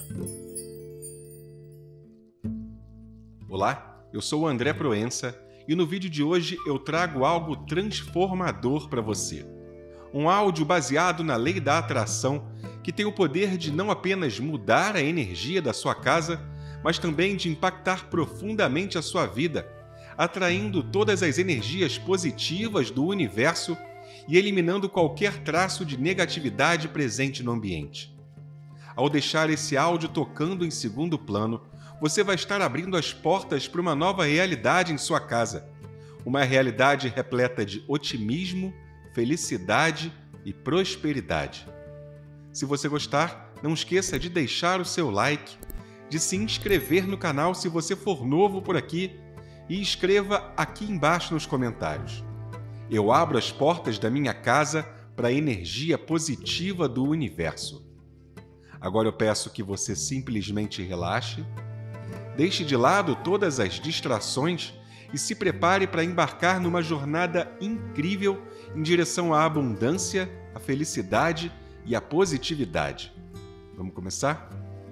Olá, eu sou o André Proença e no vídeo de hoje eu trago algo transformador para você. Um áudio baseado na lei da atração que tem o poder de não apenas mudar a energia da sua casa, mas também de impactar profundamente a sua vida, atraindo todas as energias positivas do universo e eliminando qualquer traço de negatividade presente no ambiente. Ao deixar esse áudio tocando em segundo plano, você vai estar abrindo as portas para uma nova realidade em sua casa. Uma realidade repleta de otimismo, felicidade e prosperidade. Se você gostar, não esqueça de deixar o seu like, de se inscrever no canal se você for novo por aqui e escreva aqui embaixo nos comentários. Eu abro as portas da minha casa para a energia positiva do universo. Agora eu peço que você simplesmente relaxe, deixe de lado todas as distrações e se prepare para embarcar numa jornada incrível em direção à abundância, à felicidade e à positividade. Vamos começar?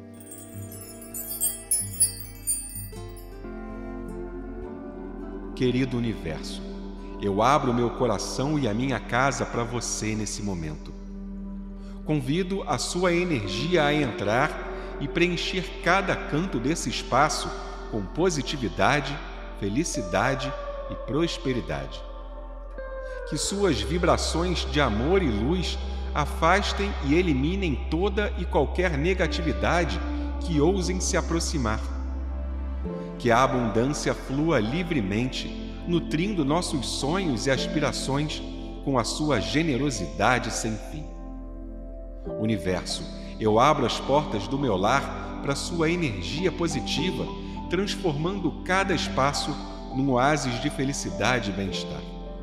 Querido universo, eu abro meu coração e a minha casa para você nesse momento. Convido a sua energia a entrar e preencher cada canto desse espaço com positividade, felicidade e prosperidade. Que suas vibrações de amor e luz afastem e eliminem toda e qualquer negatividade que ousem se aproximar. Que a abundância flua livremente, nutrindo nossos sonhos e aspirações com a sua generosidade sem fim. Universo, eu abro as portas do meu lar para sua energia positiva, transformando cada espaço num oásis de felicidade e bem-estar.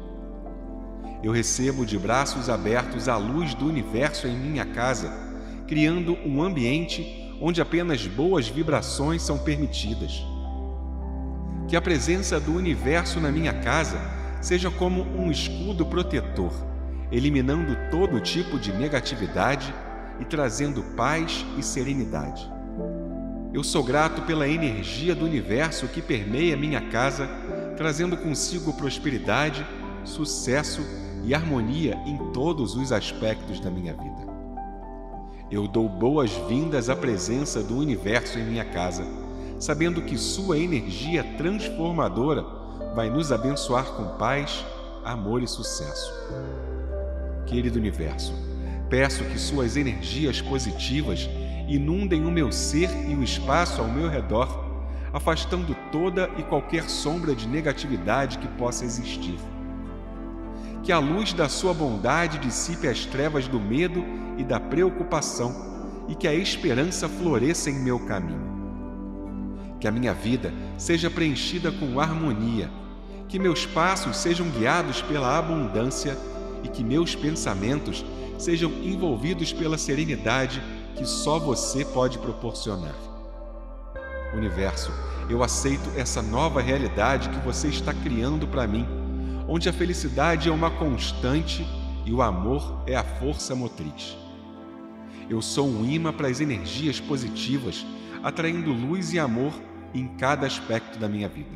Eu recebo de braços abertos a luz do universo em minha casa, criando um ambiente onde apenas boas vibrações são permitidas. Que a presença do universo na minha casa seja como um escudo protetor, eliminando todo tipo de negatividade e trazendo paz e serenidade. Eu sou grato pela energia do universo que permeia minha casa, trazendo consigo prosperidade, sucesso e harmonia em todos os aspectos da minha vida. Eu dou boas-vindas à presença do universo em minha casa, sabendo que sua energia transformadora vai nos abençoar com paz, amor e sucesso. Querido universo, peço que suas energias positivas inundem o meu ser e o espaço ao meu redor, afastando toda e qualquer sombra de negatividade que possa existir. Que a luz da sua bondade dissipe as trevas do medo e da preocupação e que a esperança floresça em meu caminho. Que a minha vida seja preenchida com harmonia, que meus passos sejam guiados pela abundância e que meus pensamentos sejam envolvidos pela serenidade que só você pode proporcionar. Universo, eu aceito essa nova realidade que você está criando para mim, onde a felicidade é uma constante e o amor é a força motriz. Eu sou um imã para as energias positivas, atraindo luz e amor em cada aspecto da minha vida.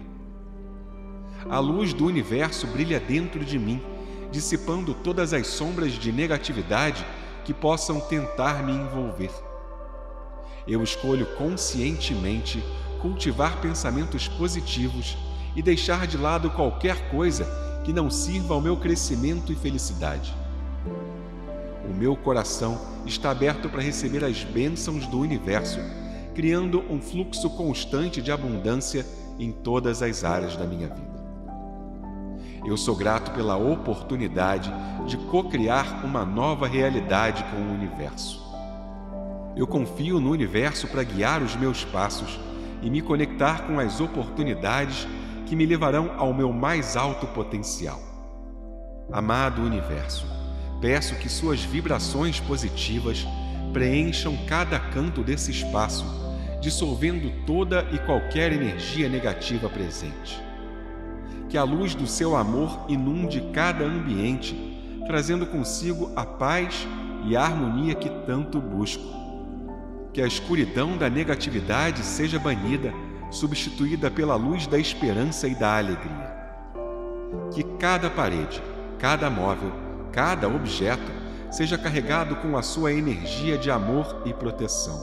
A luz do universo brilha dentro de mim, dissipando todas as sombras de negatividade que possam tentar me envolver. Eu escolho conscientemente cultivar pensamentos positivos e deixar de lado qualquer coisa que não sirva ao meu crescimento e felicidade. O meu coração está aberto para receber as bênçãos do universo, criando um fluxo constante de abundância em todas as áreas da minha vida. Eu sou grato pela oportunidade de co-criar uma nova realidade com o universo. Eu confio no universo para guiar os meus passos e me conectar com as oportunidades que me levarão ao meu mais alto potencial. Amado universo, peço que suas vibrações positivas preencham cada canto desse espaço, dissolvendo toda e qualquer energia negativa presente. Que a luz do seu amor inunde cada ambiente, trazendo consigo a paz e a harmonia que tanto busco. Que a escuridão da negatividade seja banida, substituída pela luz da esperança e da alegria. Que cada parede, cada móvel, cada objeto seja carregado com a sua energia de amor e proteção.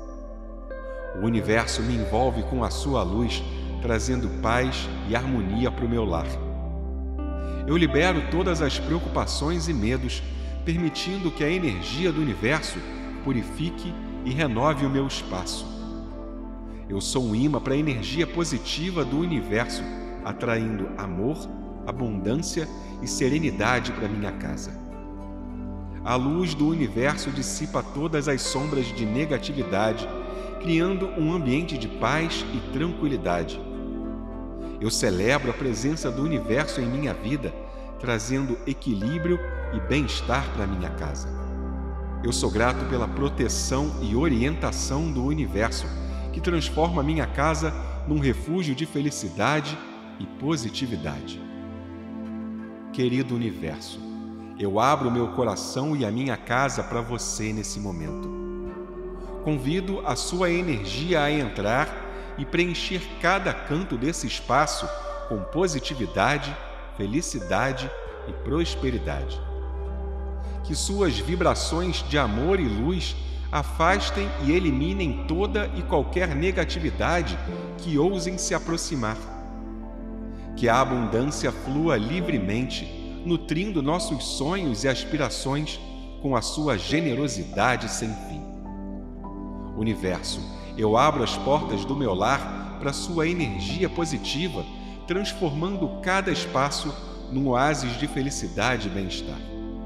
O universo me envolve com a sua luz, trazendo paz e harmonia para o meu lar. Eu libero todas as preocupações e medos, permitindo que a energia do universo purifique e renove o meu espaço. Eu sou um imã para a energia positiva do universo, atraindo amor, abundância e serenidade para minha casa. A luz do universo dissipa todas as sombras de negatividade, criando um ambiente de paz e tranquilidade. Eu celebro a presença do universo em minha vida, trazendo equilíbrio e bem-estar para minha casa. Eu sou grato pela proteção e orientação do universo, que transforma minha casa num refúgio de felicidade e positividade. Querido universo, eu abro meu coração e a minha casa para você nesse momento. Convido a sua energia a entrar e preencher cada canto desse espaço com positividade, felicidade e prosperidade. Que suas vibrações de amor e luz afastem e eliminem toda e qualquer negatividade que ousem se aproximar. Que a abundância flua livremente, nutrindo nossos sonhos e aspirações com a sua generosidade sem fim. Universo, eu abro as portas do meu lar para sua energia positiva, transformando cada espaço num oásis de felicidade e bem-estar.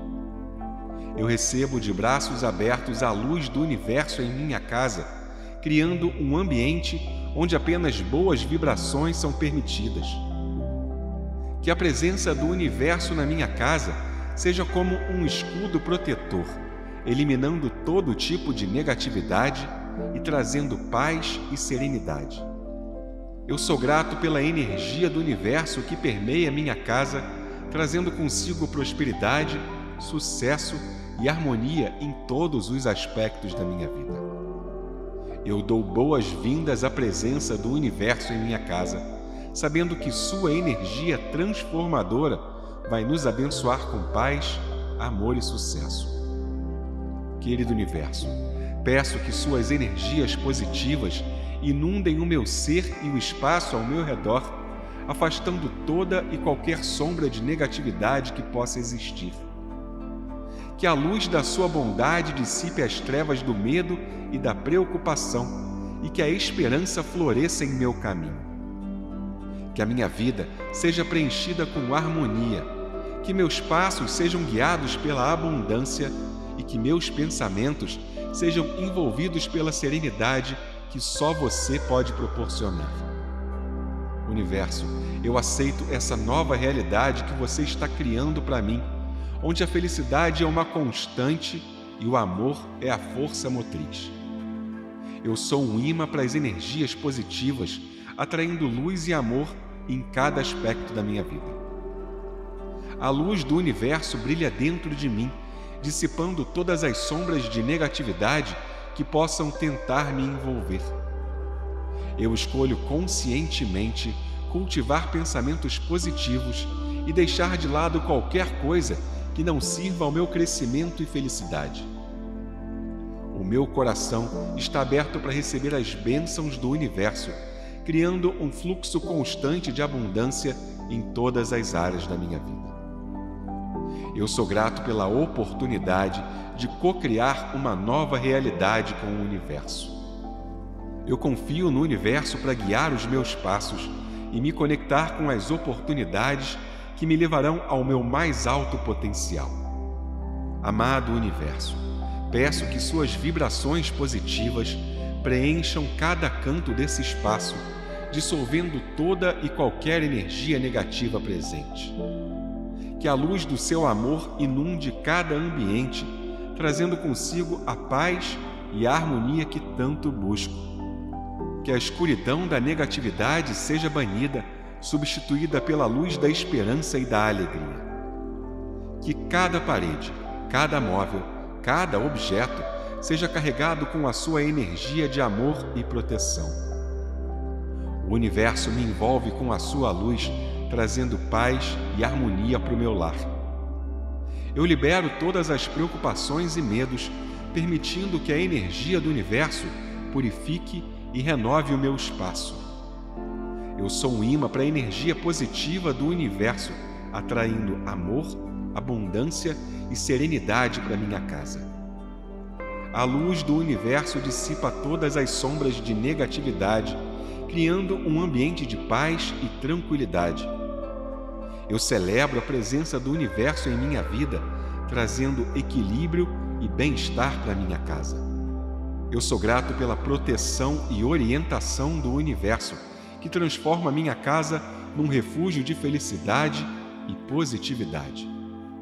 Eu recebo de braços abertos a luz do universo em minha casa, criando um ambiente onde apenas boas vibrações são permitidas. Que a presença do universo na minha casa seja como um escudo protetor, eliminando todo tipo de negatividade e trazendo paz e serenidade. Eu sou grato pela energia do universo que permeia minha casa, trazendo consigo prosperidade, sucesso e harmonia em todos os aspectos da minha vida. Eu dou boas-vindas à presença do universo em minha casa, sabendo que sua energia transformadora vai nos abençoar com paz, amor e sucesso. Querido universo, peço que suas energias positivas inundem o meu ser e o espaço ao meu redor, afastando toda e qualquer sombra de negatividade que possa existir. Que a luz da sua bondade dissipe as trevas do medo e da preocupação e que a esperança floresça em meu caminho. Que a minha vida seja preenchida com harmonia, que meus passos sejam guiados pela abundância e que meus pensamentos sejam envolvidos pela serenidade que só você pode proporcionar. Universo, eu aceito essa nova realidade que você está criando para mim, onde a felicidade é uma constante e o amor é a força motriz. Eu sou um imã para as energias positivas, atraindo luz e amor em cada aspecto da minha vida. A luz do universo brilha dentro de mim, dissipando todas as sombras de negatividade que possam tentar me envolver. Eu escolho conscientemente cultivar pensamentos positivos e deixar de lado qualquer coisa que não sirva ao meu crescimento e felicidade. O meu coração está aberto para receber as bênçãos do universo, criando um fluxo constante de abundância em todas as áreas da minha vida. Eu sou grato pela oportunidade de co-criar uma nova realidade com o universo. Eu confio no universo para guiar os meus passos e me conectar com as oportunidades que me levarão ao meu mais alto potencial. Amado universo, peço que suas vibrações positivas preencham cada canto desse espaço, dissolvendo toda e qualquer energia negativa presente. Que a luz do seu amor inunde cada ambiente, trazendo consigo a paz e a harmonia que tanto busco. Que a escuridão da negatividade seja banida, substituída pela luz da esperança e da alegria. Que cada parede, cada móvel, cada objeto seja carregado com a sua energia de amor e proteção. O universo me envolve com a sua luz, trazendo paz e harmonia para o meu lar. Eu libero todas as preocupações e medos, permitindo que a energia do universo purifique e renove o meu espaço. Eu sou um imã para a energia positiva do universo, atraindo amor, abundância e serenidade para minha casa. A luz do universo dissipa todas as sombras de negatividade, criando um ambiente de paz e tranquilidade. Eu celebro a presença do universo em minha vida, trazendo equilíbrio e bem-estar para minha casa. Eu sou grato pela proteção e orientação do universo, que transforma minha casa num refúgio de felicidade e positividade.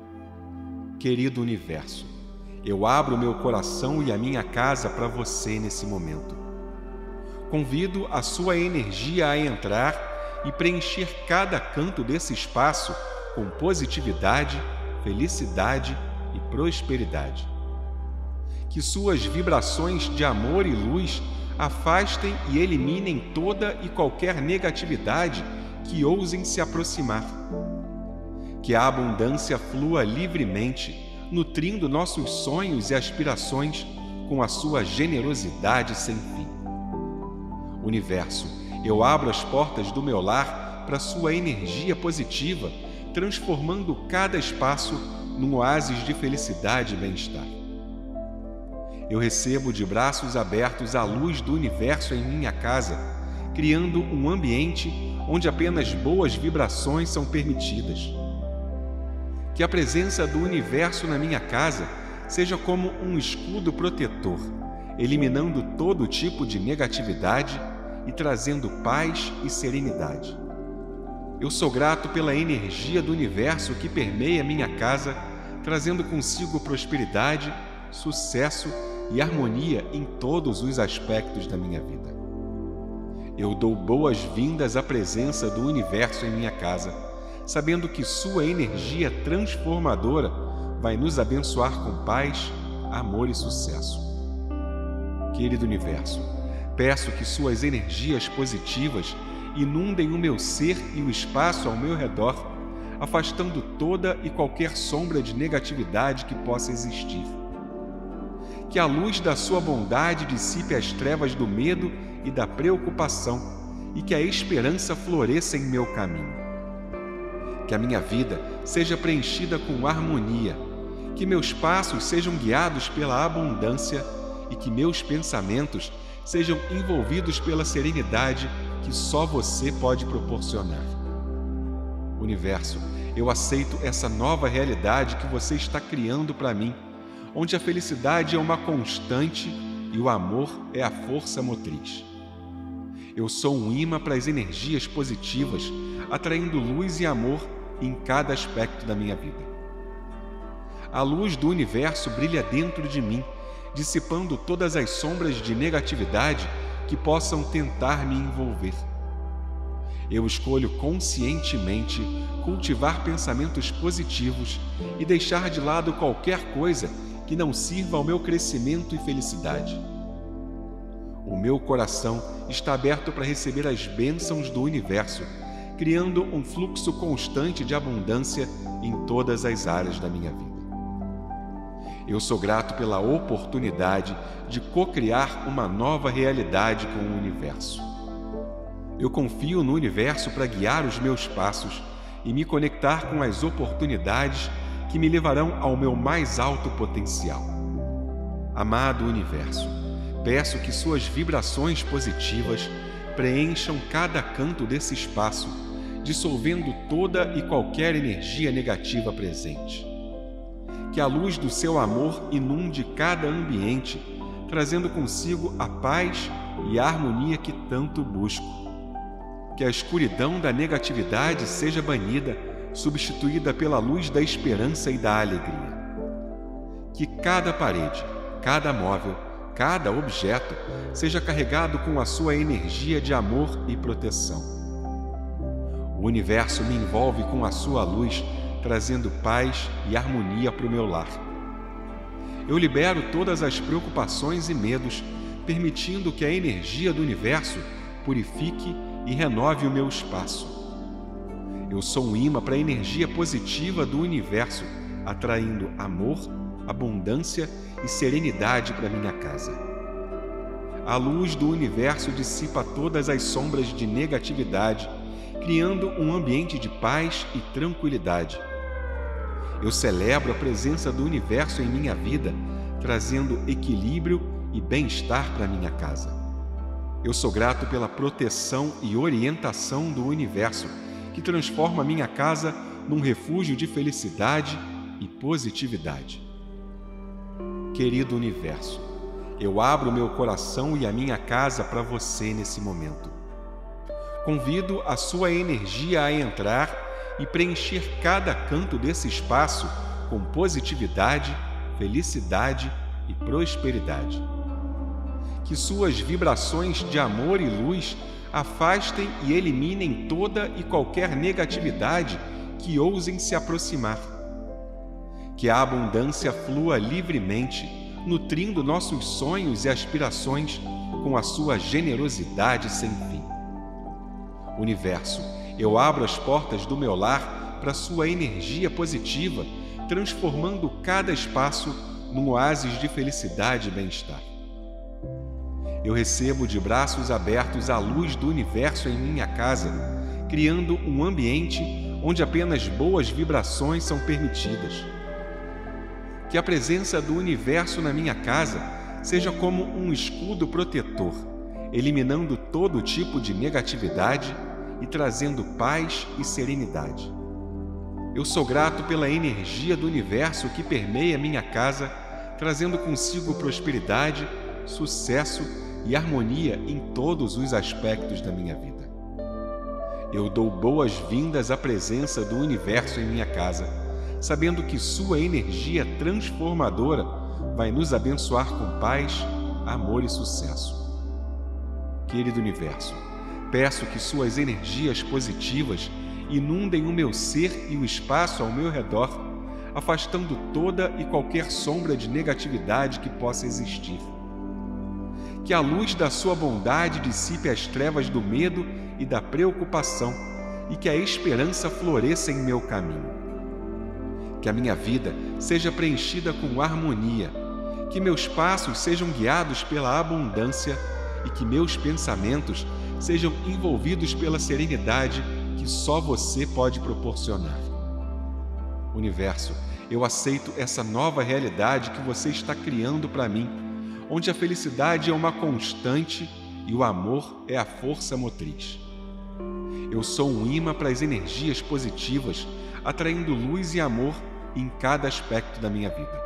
Querido universo, eu abro meu coração e a minha casa para você nesse momento. Convido a sua energia a entrar e preencher cada canto desse espaço com positividade, felicidade e prosperidade. Que suas vibrações de amor e luz afastem e eliminem toda e qualquer negatividade que ousem se aproximar. Que a abundância flua livremente, nutrindo nossos sonhos e aspirações com a sua generosidade sem fim. Universo, eu abro as portas do meu lar para sua energia positiva, transformando cada espaço num oásis de felicidade e bem-estar. Eu recebo de braços abertos a luz do universo em minha casa, criando um ambiente onde apenas boas vibrações são permitidas. Que a presença do universo na minha casa seja como um escudo protetor, eliminando todo tipo de negatividade e trazendo paz e serenidade. Eu sou grato pela energia do universo que permeia minha casa, trazendo consigo prosperidade, sucesso e harmonia em todos os aspectos da minha vida. Eu dou boas-vindas à presença do universo em minha casa, sabendo que sua energia transformadora vai nos abençoar com paz, amor e sucesso. Querido universo, peço que suas energias positivas inundem o meu ser e o espaço ao meu redor, afastando toda e qualquer sombra de negatividade que possa existir. Que a luz da sua bondade dissipe as trevas do medo e da preocupação e que a esperança floresça em meu caminho. Que a minha vida seja preenchida com harmonia, que meus passos sejam guiados pela abundância e que meus pensamentos sejam envolvidos pela serenidade que só você pode proporcionar. Universo, eu aceito essa nova realidade que você está criando para mim, onde a felicidade é uma constante e o amor é a força motriz. Eu sou um imã para as energias positivas, atraindo luz e amor em cada aspecto da minha vida. A luz do universo brilha dentro de mim, dissipando todas as sombras de negatividade que possam tentar me envolver. Eu escolho conscientemente cultivar pensamentos positivos e deixar de lado qualquer coisa que não sirva ao meu crescimento e felicidade. O meu coração está aberto para receber as bênçãos do universo, criando um fluxo constante de abundância em todas as áreas da minha vida. Eu sou grato pela oportunidade de co-criar uma nova realidade com o universo. Eu confio no universo para guiar os meus passos e me conectar com as oportunidades que me levarão ao meu mais alto potencial. Amado universo, peço que suas vibrações positivas preencham cada canto desse espaço, dissolvendo toda e qualquer energia negativa presente. Que a luz do seu amor inunde cada ambiente, trazendo consigo a paz e a harmonia que tanto busco. Que a escuridão da negatividade seja banida, substituída pela luz da esperança e da alegria. Que cada parede, cada móvel, cada objeto seja carregado com a sua energia de amor e proteção. O universo me envolve com a sua luz, trazendo paz e harmonia para o meu lar. Eu libero todas as preocupações e medos, permitindo que a energia do universo purifique e renove o meu espaço. Eu sou um imã para a energia positiva do universo, atraindo amor, abundância e serenidade para minha casa. A luz do universo dissipa todas as sombras de negatividade, criando um ambiente de paz e tranquilidade. Eu celebro a presença do universo em minha vida, trazendo equilíbrio e bem-estar para minha casa. Eu sou grato pela proteção e orientação do universo, que transforma minha casa num refúgio de felicidade e positividade. Querido universo, eu abro meu coração e a minha casa para você nesse momento. Convido a sua energia a entrar e preencher cada canto desse espaço com positividade, felicidade e prosperidade. Que suas vibrações de amor e luz afastem e eliminem toda e qualquer negatividade que ousem se aproximar. Que a abundância flua livremente, nutrindo nossos sonhos e aspirações com a sua generosidade sem fim. Universo, eu abro as portas do meu lar para sua energia positiva, transformando cada espaço num oásis de felicidade e bem-estar. Eu recebo de braços abertos a luz do universo em minha casa, criando um ambiente onde apenas boas vibrações são permitidas. Que a presença do universo na minha casa seja como um escudo protetor, eliminando todo tipo de negatividade e trazendo paz e serenidade. Eu sou grato pela energia do universo que permeia minha casa, trazendo consigo prosperidade, sucesso e harmonia em todos os aspectos da minha vida. Eu dou boas-vindas à presença do universo em minha casa, sabendo que sua energia transformadora vai nos abençoar com paz, amor e sucesso. Querido universo, peço que suas energias positivas inundem o meu ser e o espaço ao meu redor, afastando toda e qualquer sombra de negatividade que possa existir. Que a luz da sua bondade dissipe as trevas do medo e da preocupação e que a esperança floresça em meu caminho. Que a minha vida seja preenchida com harmonia, que meus passos sejam guiados pela abundância e que meus pensamentos sejam envolvidos pela serenidade que só você pode proporcionar. Universo, eu aceito essa nova realidade que você está criando para mim, onde a felicidade é uma constante e o amor é a força motriz. Eu sou um imã para as energias positivas, atraindo luz e amor em cada aspecto da minha vida.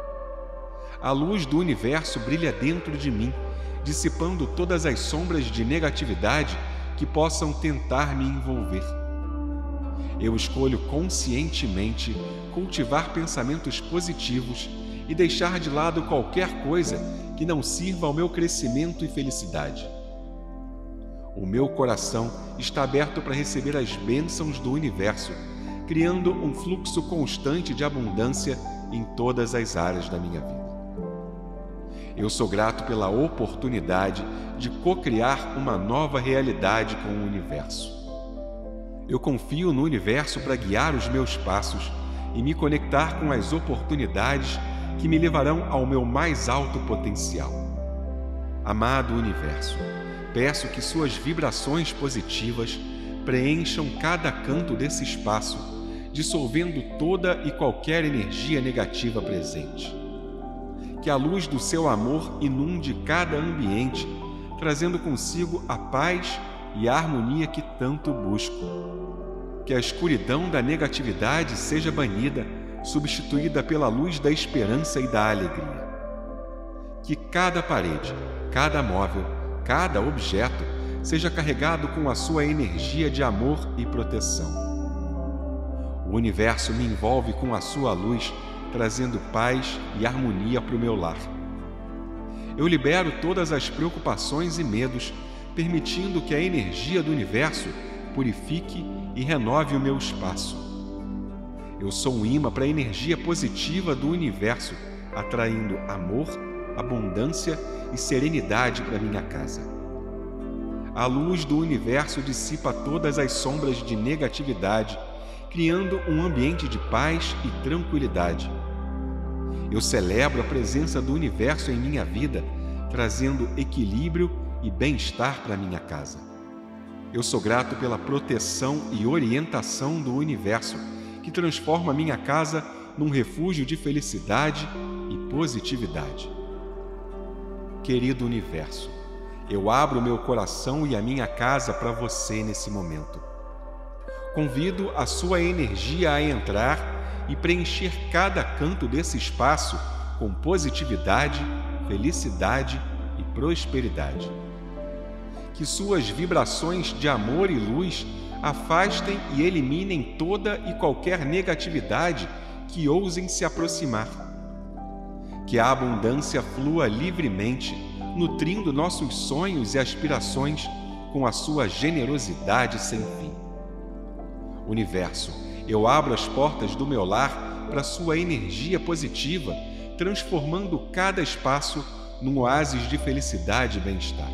A luz do universo brilha dentro de mim, dissipando todas as sombras de negatividade que possam tentar me envolver. Eu escolho conscientemente cultivar pensamentos positivos e deixar de lado qualquer coisa que não sirva ao meu crescimento e felicidade. O meu coração está aberto para receber as bênçãos do universo, criando um fluxo constante de abundância em todas as áreas da minha vida. Eu sou grato pela oportunidade de co-criar uma nova realidade com o universo. Eu confio no universo para guiar os meus passos e me conectar com as oportunidades que me levarão ao meu mais alto potencial. Amado universo, peço que suas vibrações positivas preencham cada canto desse espaço, dissolvendo toda e qualquer energia negativa presente. Que a luz do seu amor inunde cada ambiente, trazendo consigo a paz e a harmonia que tanto busco. Que a escuridão da negatividade seja banida, substituída pela luz da esperança e da alegria. Que cada parede, cada móvel, cada objeto seja carregado com a sua energia de amor e proteção. O universo me envolve com a sua luz, trazendo paz e harmonia para o meu lar. Eu libero todas as preocupações e medos, permitindo que a energia do universo purifique e renove o meu espaço. Eu sou um imã para a energia positiva do universo, atraindo amor, abundância e serenidade para minha casa. A luz do universo dissipa todas as sombras de negatividade, criando um ambiente de paz e tranquilidade. Eu celebro a presença do universo em minha vida, trazendo equilíbrio e bem-estar para minha casa. Eu sou grato pela proteção e orientação do universo, que transforma minha casa num refúgio de felicidade e positividade. Querido universo, eu abro meu coração e a minha casa para você nesse momento. Convido a sua energia a entrar e preencher cada canto desse espaço com positividade, felicidade e prosperidade. Que suas vibrações de amor e luz afastem e eliminem toda e qualquer negatividade que ousem se aproximar. Que a abundância flua livremente, nutrindo nossos sonhos e aspirações com a sua generosidade sem fim. Universo, eu abro as portas do meu lar para sua energia positiva, transformando cada espaço num oásis de felicidade e bem-estar.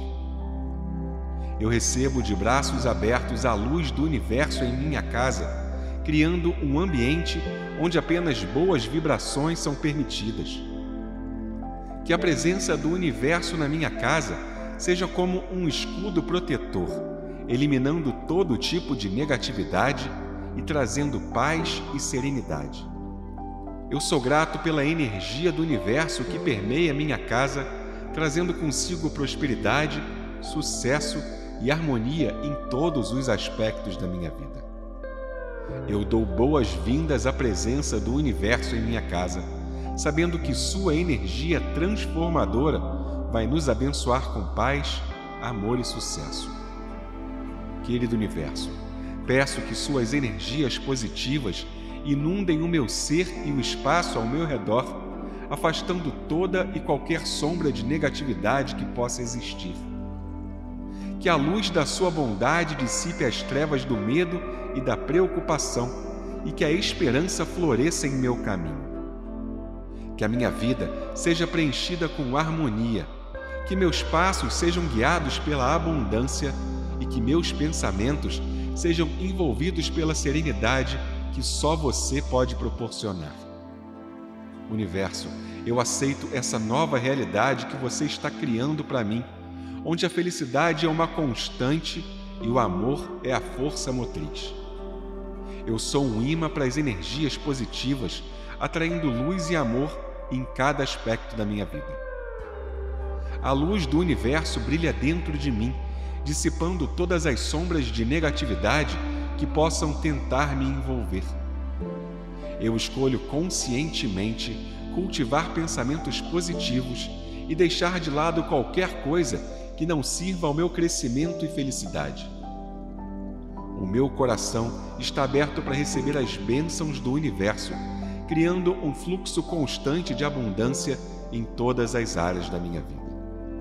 Eu recebo de braços abertos a luz do universo em minha casa, criando um ambiente onde apenas boas vibrações são permitidas. Que a presença do universo na minha casa seja como um escudo protetor, eliminando todo tipo de negatividade e trazendo paz e serenidade. Eu sou grato pela energia do universo que permeia minha casa, trazendo consigo prosperidade, sucesso e harmonia em todos os aspectos da minha vida. Eu dou boas-vindas à presença do universo em minha casa, sabendo que sua energia transformadora vai nos abençoar com paz, amor e sucesso. Querido universo, peço que suas energias positivas inundem o meu ser e o espaço ao meu redor, afastando toda e qualquer sombra de negatividade que possa existir. Que a luz da sua bondade dissipe as trevas do medo e da preocupação e que a esperança floresça em meu caminho. Que a minha vida seja preenchida com harmonia, que meus passos sejam guiados pela abundância e que meus pensamentos sejam envolvidos pela serenidade que só você pode proporcionar. Universo, eu aceito essa nova realidade que você está criando para mim, onde a felicidade é uma constante e o amor é a força motriz. Eu sou um imã para as energias positivas, atraindo luz e amor em cada aspecto da minha vida. A luz do universo brilha dentro de mim, dissipando todas as sombras de negatividade que possam tentar me envolver. Eu escolho conscientemente cultivar pensamentos positivos e deixar de lado qualquer coisa que não sirva ao meu crescimento e felicidade. O meu coração está aberto para receber as bênçãos do universo, criando um fluxo constante de abundância em todas as áreas da minha vida.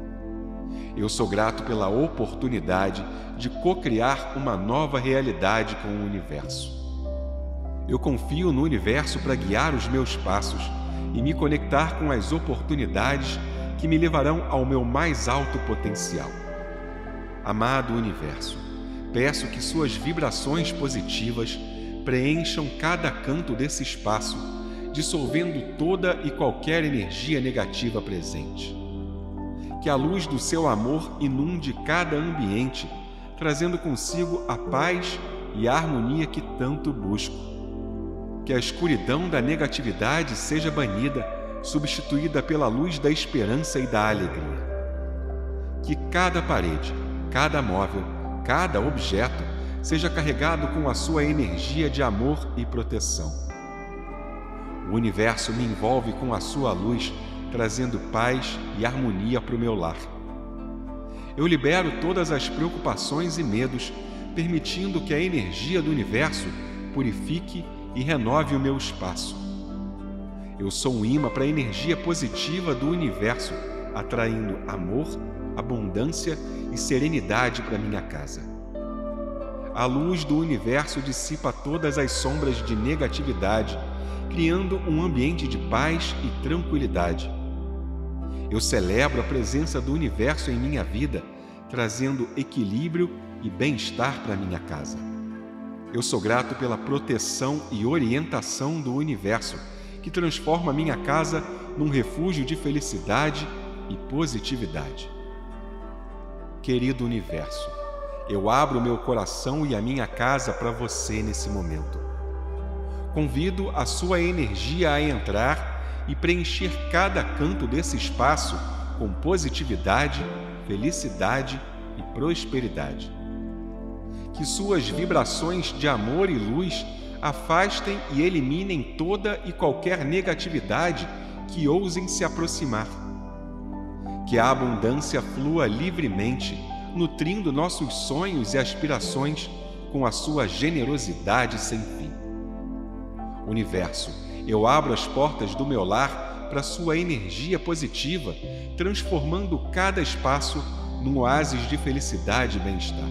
Eu sou grato pela oportunidade de co-criar uma nova realidade com o universo. Eu confio no universo para guiar os meus passos e me conectar com as oportunidades que me levarão ao meu mais alto potencial. Amado universo, peço que suas vibrações positivas preencham cada canto desse espaço, dissolvendo toda e qualquer energia negativa presente. Que a luz do seu amor inunde cada ambiente, trazendo consigo a paz e a harmonia que tanto busco. Que a escuridão da negatividade seja banida, substituída pela luz da esperança e da alegria. Que cada parede, cada móvel, cada objeto seja carregado com a sua energia de amor e proteção. O universo me envolve com a sua luz, trazendo paz e harmonia para o meu lar. Eu libero todas as preocupações e medos, permitindo que a energia do universo purifique e renove o meu espaço. Eu sou um imã para a energia positiva do universo, atraindo amor, abundância e serenidade para minha casa. A luz do universo dissipa todas as sombras de negatividade, criando um ambiente de paz e tranquilidade. Eu celebro a presença do universo em minha vida, trazendo equilíbrio e bem-estar para minha casa. Eu sou grato pela proteção e orientação do universo, que transforma minha casa num refúgio de felicidade e positividade. Querido universo, eu abro meu coração e a minha casa para você nesse momento. Convido a sua energia a entrar e preencher cada canto desse espaço com positividade, felicidade e prosperidade. Que suas vibrações de amor e luz afastem e eliminem toda e qualquer negatividade que ousem se aproximar. Que a abundância flua livremente, nutrindo nossos sonhos e aspirações com a sua generosidade sem fim. Universo, eu abro as portas do meu lar para sua energia positiva, transformando cada espaço num oásis de felicidade e bem-estar.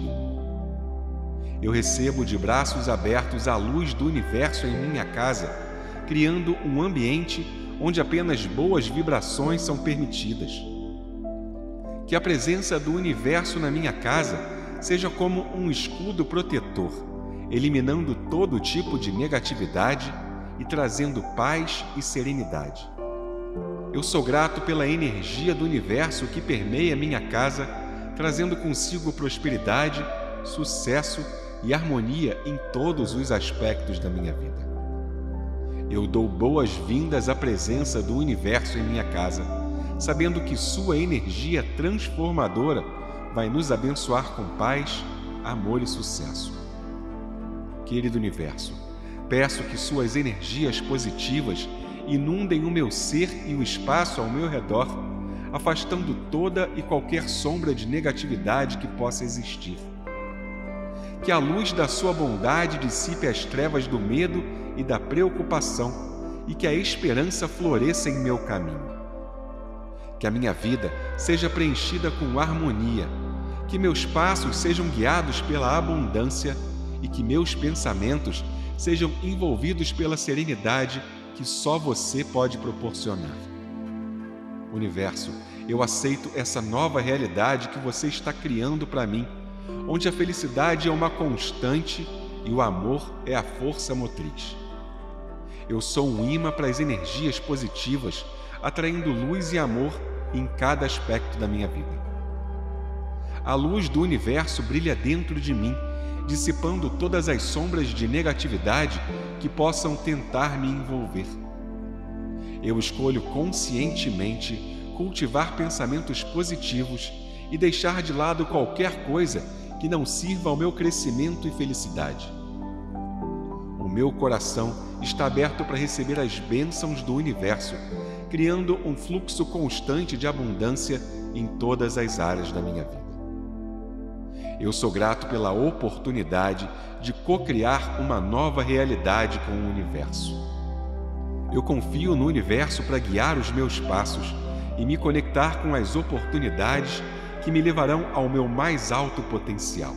Eu recebo de braços abertos a luz do universo em minha casa, criando um ambiente onde apenas boas vibrações são permitidas. Que a presença do universo na minha casa seja como um escudo protetor, eliminando todo tipo de negatividade e trazendo paz e serenidade. Eu sou grato pela energia do universo que permeia minha casa, trazendo consigo prosperidade, sucesso e harmonia em todos os aspectos da minha vida. Eu dou boas-vindas à presença do universo em minha casa, sabendo que sua energia transformadora vai nos abençoar com paz, amor e sucesso. Querido universo, peço que suas energias positivas inundem o meu ser e o espaço ao meu redor, afastando toda e qualquer sombra de negatividade que possa existir. Que a luz da sua bondade dissipe as trevas do medo e da preocupação e que a esperança floresça em meu caminho. Que a minha vida seja preenchida com harmonia, que meus passos sejam guiados pela abundância e que meus pensamentos sejam envolvidos pela serenidade que só você pode proporcionar. Universo, eu aceito essa nova realidade que você está criando para mim, onde a felicidade é uma constante e o amor é a força motriz. Eu sou um imã para as energias positivas, atraindo luz e amor em cada aspecto da minha vida. A luz do universo brilha dentro de mim, dissipando todas as sombras de negatividade que possam tentar me envolver. Eu escolho conscientemente cultivar pensamentos positivos e deixar de lado qualquer coisa que não sirva ao meu crescimento e felicidade. O meu coração está aberto para receber as bênçãos do universo, criando um fluxo constante de abundância em todas as áreas da minha vida. Eu sou grato pela oportunidade de co-criar uma nova realidade com o universo. Eu confio no universo para guiar os meus passos e me conectar com as oportunidades que me levarão ao meu mais alto potencial.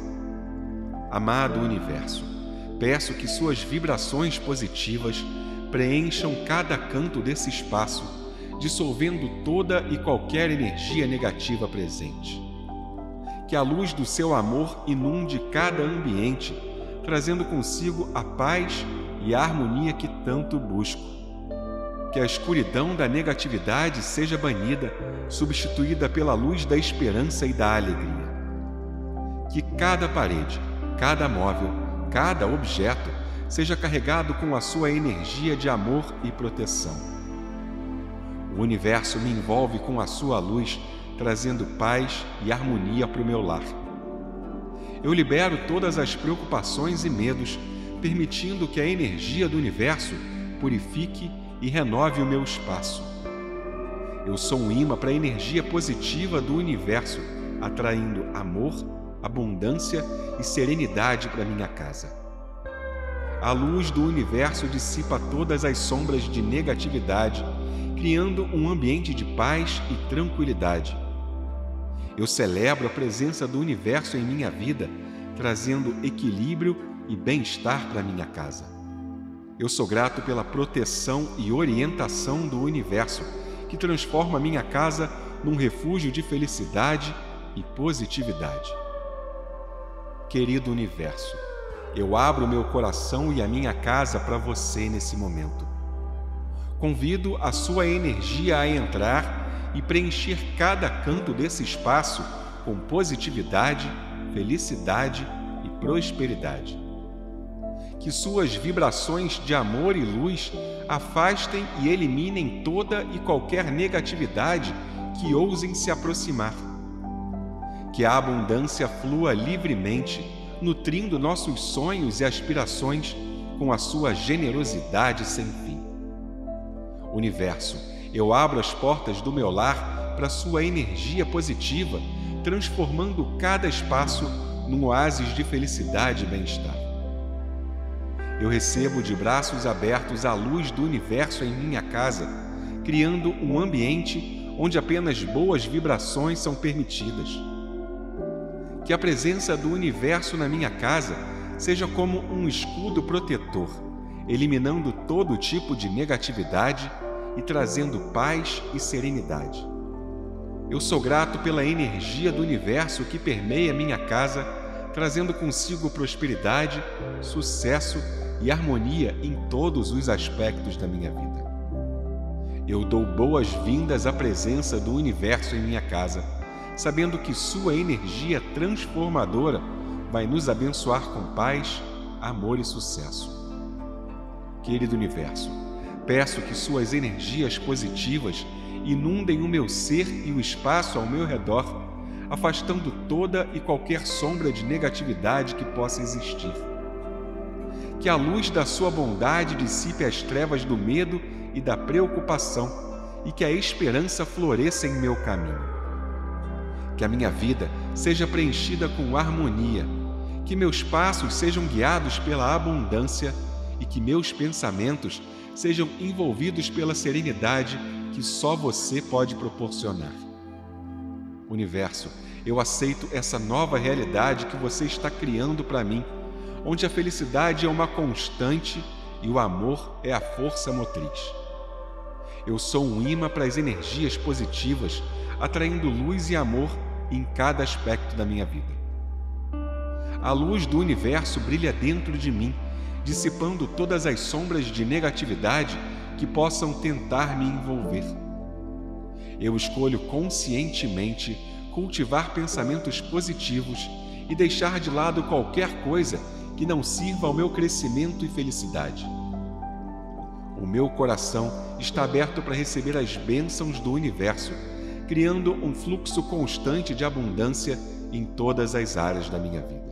Amado universo, peço que suas vibrações positivas preencham cada canto desse espaço, dissolvendo toda e qualquer energia negativa presente. Que a luz do seu amor inunde cada ambiente, trazendo consigo a paz e a harmonia que tanto busco. Que a escuridão da negatividade seja banida, substituída pela luz da esperança e da alegria. Que cada parede, cada móvel, cada objeto seja carregado com a sua energia de amor e proteção. O universo me envolve com a sua luz, trazendo paz e harmonia para o meu lar. Eu libero todas as preocupações e medos, permitindo que a energia do universo purifique e renove o meu espaço. Eu sou um imã para a energia positiva do universo, atraindo amor, abundância e serenidade para minha casa. A luz do universo dissipa todas as sombras de negatividade, criando um ambiente de paz e tranquilidade. Eu celebro a presença do universo em minha vida, trazendo equilíbrio e bem-estar para minha casa. Eu sou grato pela proteção e orientação do universo, que transforma minha casa num refúgio de felicidade e positividade. Querido universo, eu abro meu coração e a minha casa para você nesse momento. Convido a sua energia a entrar e preencher cada canto desse espaço com positividade, felicidade e prosperidade. Que suas vibrações de amor e luz afastem e eliminem toda e qualquer negatividade que ousem se aproximar. Que a abundância flua livremente, nutrindo nossos sonhos e aspirações com a sua generosidade sem fim. Universo, eu abro as portas do meu lar para sua energia positiva, transformando cada espaço num oásis de felicidade e bem-estar. Eu recebo de braços abertos a luz do universo em minha casa, criando um ambiente onde apenas boas vibrações são permitidas. Que a presença do universo na minha casa seja como um escudo protetor, eliminando todo tipo de negatividade e trazendo paz e serenidade. Eu sou grato pela energia do universo que permeia minha casa, trazendo consigo prosperidade, sucesso e harmonia em todos os aspectos da minha vida. Eu dou boas-vindas à presença do universo em minha casa, sabendo que sua energia transformadora vai nos abençoar com paz, amor e sucesso. Querido universo, peço que suas energias positivas inundem o meu ser e o espaço ao meu redor, afastando toda e qualquer sombra de negatividade que possa existir. Que a luz da sua bondade dissipe as trevas do medo e da preocupação e que a esperança floresça em meu caminho. Que a minha vida seja preenchida com harmonia, que meus passos sejam guiados pela abundância e que meus pensamentos sejam envolvidos pela serenidade que só você pode proporcionar. Universo, eu aceito essa nova realidade que você está criando para mim, onde a felicidade é uma constante e o amor é a força motriz. Eu sou um imã para as energias positivas, atraindo luz e amor em cada aspecto da minha vida. A luz do universo brilha dentro de mim, dissipando todas as sombras de negatividade que possam tentar me envolver. Eu escolho conscientemente cultivar pensamentos positivos e deixar de lado qualquer coisa que não sirva ao meu crescimento e felicidade. O meu coração está aberto para receber as bênçãos do universo, criando um fluxo constante de abundância em todas as áreas da minha vida.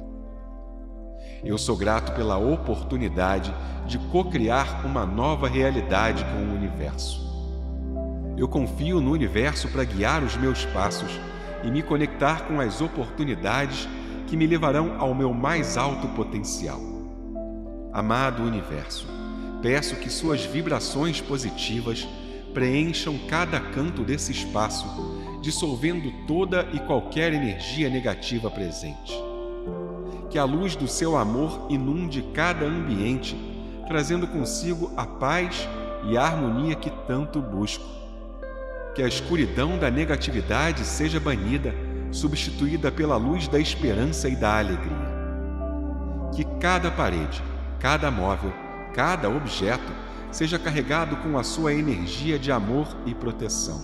Eu sou grato pela oportunidade de co-criar uma nova realidade com o universo. Eu confio no universo para guiar os meus passos e me conectar com as oportunidades que me levarão ao meu mais alto potencial. Amado universo, peço que suas vibrações positivas preencham cada canto desse espaço, dissolvendo toda e qualquer energia negativa presente. Que a luz do seu amor inunde cada ambiente, trazendo consigo a paz e a harmonia que tanto busco. Que a escuridão da negatividade seja banida, substituída pela luz da esperança e da alegria. Que cada parede, cada móvel, cada objeto seja carregado com a sua energia de amor e proteção.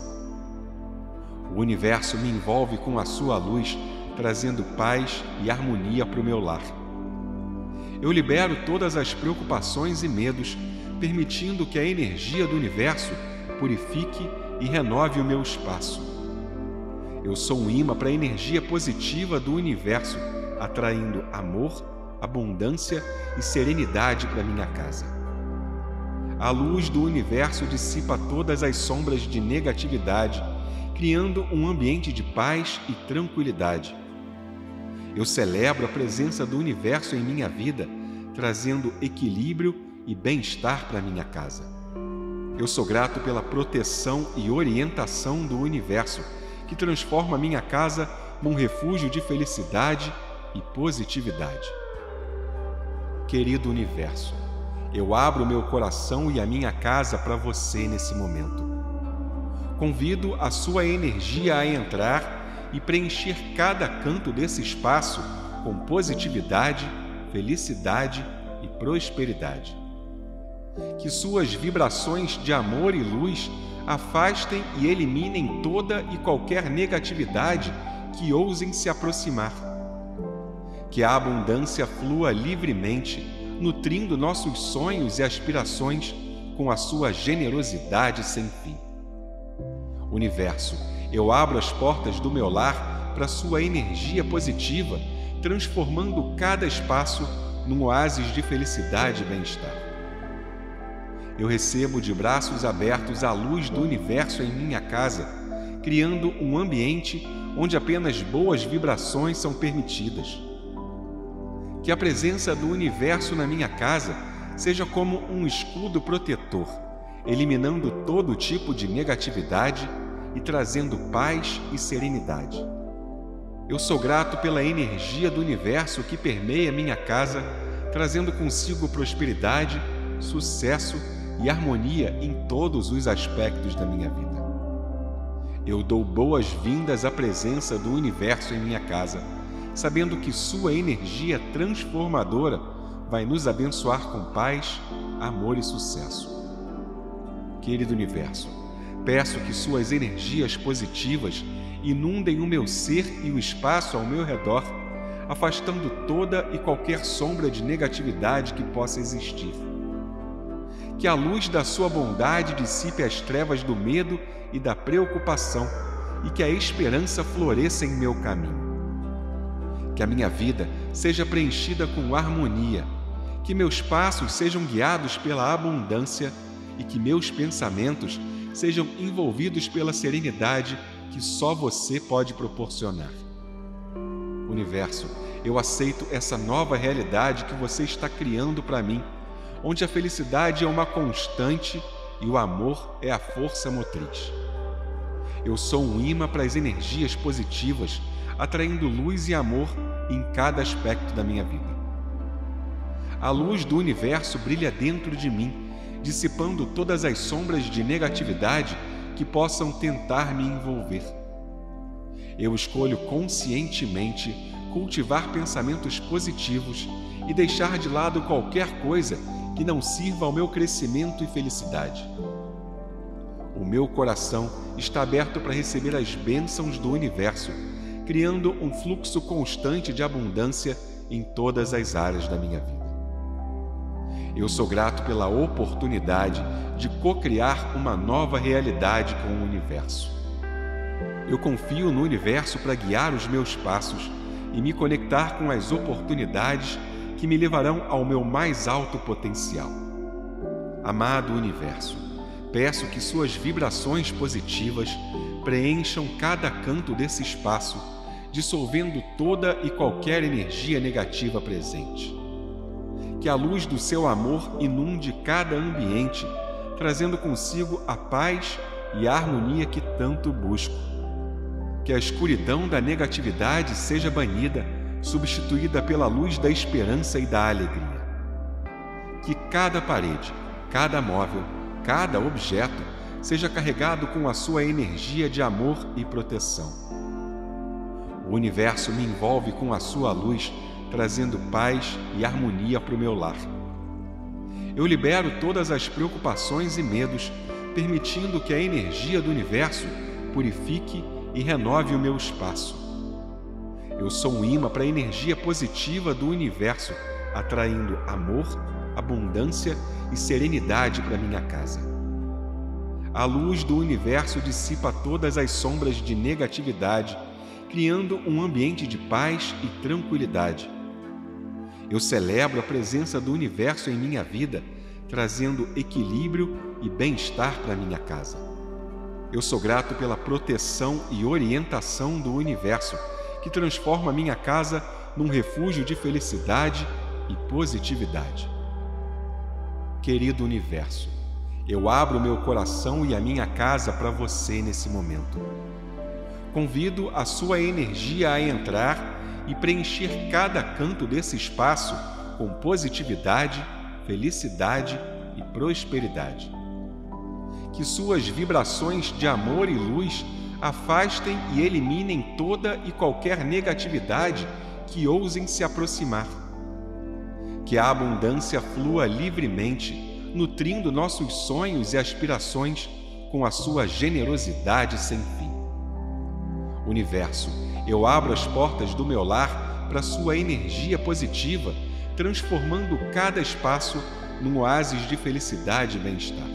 O universo me envolve com a sua luz, trazendo paz e harmonia para o meu lar. Eu libero todas as preocupações e medos, permitindo que a energia do universo purifique e renove o meu espaço. Eu sou um imã para a energia positiva do universo, atraindo amor, abundância e serenidade para minha casa. A luz do universo dissipa todas as sombras de negatividade, criando um ambiente de paz e tranquilidade. Eu celebro a presença do universo em minha vida, trazendo equilíbrio e bem-estar para minha casa. Eu sou grato pela proteção e orientação do universo, que transforma minha casa num refúgio de felicidade e positividade. Querido universo, Eu abro meu coração e a minha casa para você nesse momento. Convido a sua energia a entrar e preencher cada canto desse espaço com positividade, felicidade e prosperidade. Que suas vibrações de amor e luz afastem e eliminem toda e qualquer negatividade que ousem se aproximar. Que a abundância flua livremente, nutrindo nossos sonhos e aspirações com a sua generosidade sem fim. Universo, eu abro as portas do meu lar para sua energia positiva, transformando cada espaço num oásis de felicidade e bem-estar. Eu recebo de braços abertos a luz do universo em minha casa, criando um ambiente onde apenas boas vibrações são permitidas. Que a presença do universo na minha casa seja como um escudo protetor, eliminando todo tipo de negatividade e trazendo paz e serenidade. Eu sou grato pela energia do universo que permeia minha casa, trazendo consigo prosperidade, sucesso e harmonia em todos os aspectos da minha vida. Eu dou boas-vindas à presença do universo em minha casa, sabendo que sua energia transformadora vai nos abençoar com paz, amor e sucesso. Querido universo, peço que suas energias positivas inundem o meu ser e o espaço ao meu redor, afastando toda e qualquer sombra de negatividade que possa existir. Que a luz da sua bondade dissipe as trevas do medo e da preocupação e que a esperança floresça em meu caminho. Que a minha vida seja preenchida com harmonia, que meus passos sejam guiados pela abundância e que meus pensamentos sejam envolvidos pela serenidade que só você pode proporcionar. Universo, eu aceito essa nova realidade que você está criando para mim, onde a felicidade é uma constante e o amor é a força motriz. Eu sou um imã para as energias positivas, atraindo luz e amor em cada aspecto da minha vida. A luz do universo brilha dentro de mim, dissipando todas as sombras de negatividade que possam tentar me envolver. Eu escolho conscientemente cultivar pensamentos positivos e deixar de lado qualquer coisa que não sirva ao meu crescimento e felicidade. O meu coração está aberto para receber as bênçãos do universo, criando um fluxo constante de abundância em todas as áreas da minha vida. Eu sou grato pela oportunidade de co-criar uma nova realidade com o universo. Eu confio no universo para guiar os meus passos e me conectar com as oportunidades que me levarão ao meu mais alto potencial. Amado universo, peço que suas vibrações positivas preencham cada canto desse espaço, dissolvendo toda e qualquer energia negativa presente. Que a luz do seu amor inunde cada ambiente, trazendo consigo a paz e a harmonia que tanto busco. Que a escuridão da negatividade seja banida, substituída pela luz da esperança e da alegria. Que cada parede, cada móvel, cada objeto seja carregado com a sua energia de amor e proteção. O universo me envolve com a sua luz, trazendo paz e harmonia para o meu lar. Eu libero todas as preocupações e medos, permitindo que a energia do universo purifique e renove o meu espaço. Eu sou um imã para a energia positiva do universo, atraindo amor, abundância e serenidade para minha casa. A luz do universo dissipa todas as sombras de negatividade, criando um ambiente de paz e tranquilidade. Eu celebro a presença do universo em minha vida, trazendo equilíbrio e bem-estar para minha casa. Eu sou grato pela proteção e orientação do universo, que transforma minha casa num refúgio de felicidade e positividade. Querido universo, eu abro meu coração e a minha casa para você nesse momento. Convido a sua energia a entrar e preencher cada canto desse espaço com positividade, felicidade e prosperidade. Que suas vibrações de amor e luz afastem e eliminem toda e qualquer negatividade que ousem se aproximar. Que a abundância flua livremente, nutrindo nossos sonhos e aspirações com a sua generosidade sem fim. Universo, eu abro as portas do meu lar para sua energia positiva, transformando cada espaço num oásis de felicidade e bem-estar.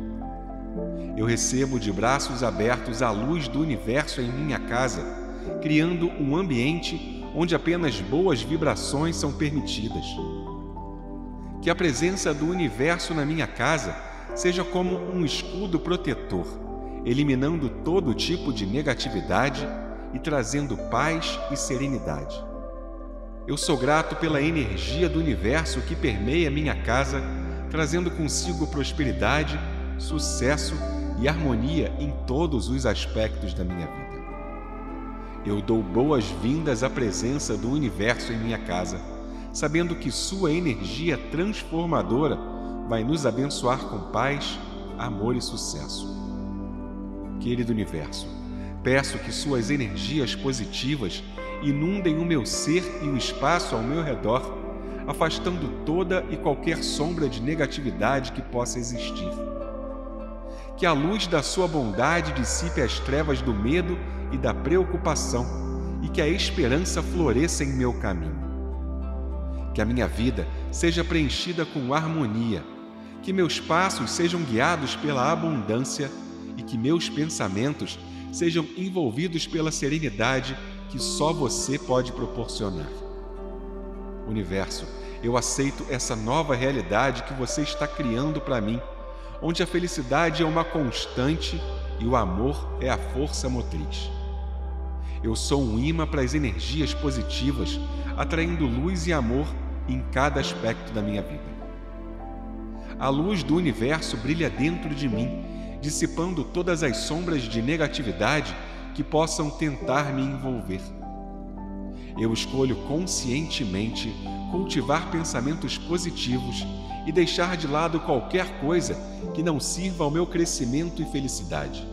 Eu recebo de braços abertos a luz do universo em minha casa, criando um ambiente onde apenas boas vibrações são permitidas. Que a presença do universo na minha casa seja como um escudo protetor, eliminando todo tipo de negatividade e trazendo paz e serenidade. Eu sou grato pela energia do universo que permeia minha casa, trazendo consigo prosperidade, sucesso e harmonia em todos os aspectos da minha vida. Eu dou boas-vindas à presença do universo em minha casa, sabendo que sua energia transformadora vai nos abençoar com paz, amor e sucesso. Querido universo, peço que suas energias positivas inundem o meu ser e o espaço ao meu redor, afastando toda e qualquer sombra de negatividade que possa existir. Que a luz da sua bondade dissipe as trevas do medo e da preocupação e que a esperança floresça em meu caminho. Que a minha vida seja preenchida com harmonia, que meus passos sejam guiados pela abundância e que meus pensamentos sejam envolvidos pela serenidade que só você pode proporcionar. Universo, eu aceito essa nova realidade que você está criando para mim, onde a felicidade é uma constante e o amor é a força motriz. Eu sou um imã para as energias positivas, atraindo luz e amor em cada aspecto da minha vida. A luz do universo brilha dentro de mim, dissipando todas as sombras de negatividade que possam tentar me envolver. Eu escolho conscientemente cultivar pensamentos positivos e deixar de lado qualquer coisa que não sirva ao meu crescimento e felicidade.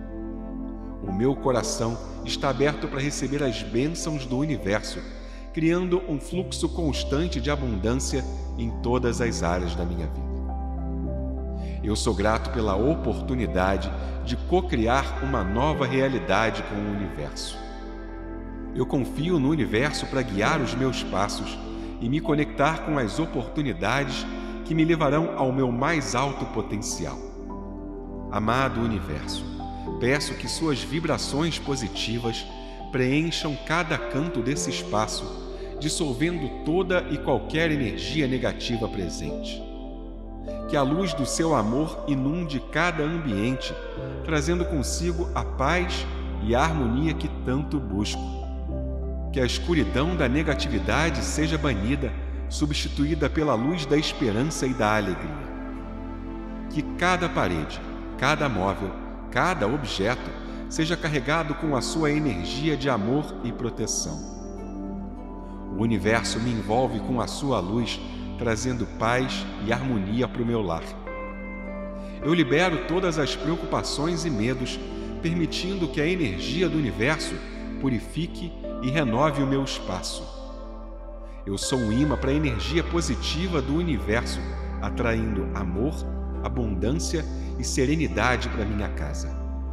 O meu coração está aberto para receber as bênçãos do universo, criando um fluxo constante de abundância em todas as áreas da minha vida. Eu sou grato pela oportunidade de co-criar uma nova realidade com o universo. Eu confio no universo para guiar os meus passos e me conectar com as oportunidades que me levarão ao meu mais alto potencial. Amado universo, peço que suas vibrações positivas preencham cada canto desse espaço, dissolvendo toda e qualquer energia negativa presente. Que a luz do seu amor inunde cada ambiente, trazendo consigo a paz e a harmonia que tanto busco. Que a escuridão da negatividade seja banida, substituída pela luz da esperança e da alegria. Que cada parede, cada móvel, cada objeto seja carregado com a sua energia de amor e proteção. O universo me envolve com a sua luz, trazendo paz e harmonia para o meu lar. Eu libero todas as preocupações e medos, permitindo que a energia do universo purifique e renove o meu espaço. Eu sou um imã para a energia positiva do universo, atraindo amor, abundância e serenidade para minha casa.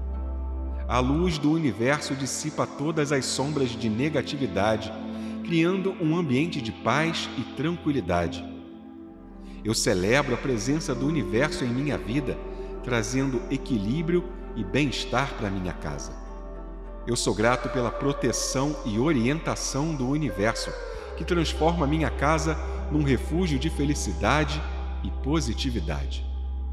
A luz do universo dissipa todas as sombras de negatividade, criando um ambiente de paz e tranquilidade. Eu celebro a presença do universo em minha vida, trazendo equilíbrio e bem-estar para minha casa. Eu sou grato pela proteção e orientação do universo, que transforma minha casa num refúgio de felicidade e positividade.